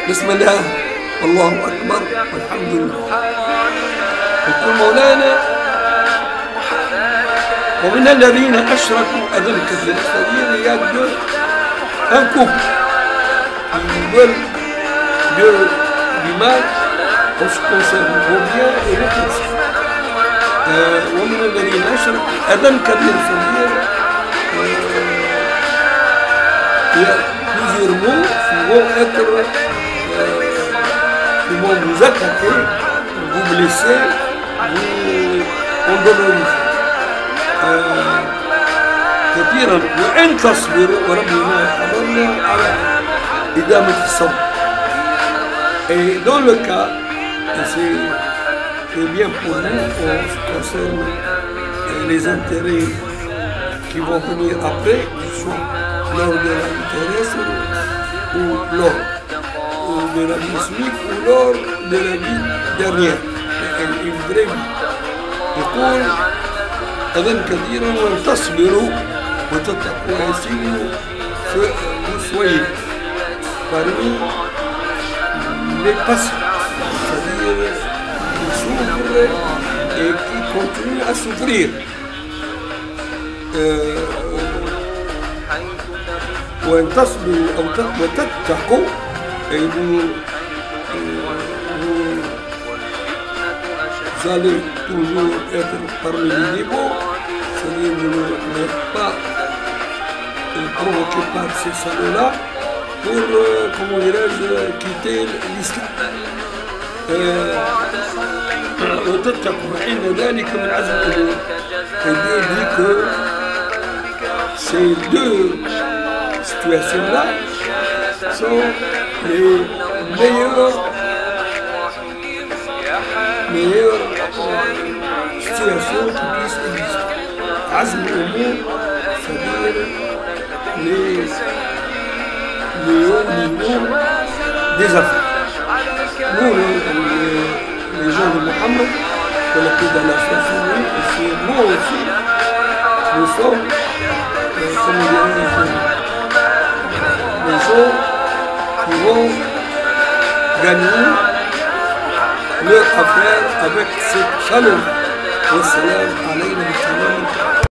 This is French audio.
بسم الله والله أكبر والحمد لله. يقول مولانا ومن الذين أشركوا أذى كثير. C'est-à-dire il y a un couple qui veulent du mal en ce qui concerne le bien et le péché. ومن الذين أشركوا أذى كبير. C'est-à-dire il y a plusieurs mots qui vont être qui vont vous attaquer, vous blesser, vous endommager. كثيرا وإن تصبروا وربنا حضرنا على إدامة الصبر. Et dans le cas, c'est bien pour nous en ce qui concerne les intérêts qui vont venir après, soit lors de la vie terrestre ou lors de la vie cosmique ou lors de la vie dernière, une vraie vie. يقول أذى كثيرا وإن تصبروا وتتقوا ainsi vous soyez parmi les patients, c'est-à-dire qui souffrent et qui continuent à souffrir. وإن تصبروا أو وتتقوا et vous allez toujours être parmi les niveaux, c'est-à-dire vous n'êtes pas provoqué par ces salauds-là pour, comment dirais-je, quitter l'islam. وتتقوا فإن ذلك من عزم الأمور. Et Dieu dit que ces deux situations-là sont les meilleures situations qui puissent exister. عزم الأمور, c'est-à-dire les hauts niveaux des affaires. Nous, les gens de Mohammed, que la paix d'Allah soit sur lui, et c'est nous aussi, nous sommes, comme on dirait, les gens qui vont gagner leur affaire avec cette chaleur. Wassalam alayna bi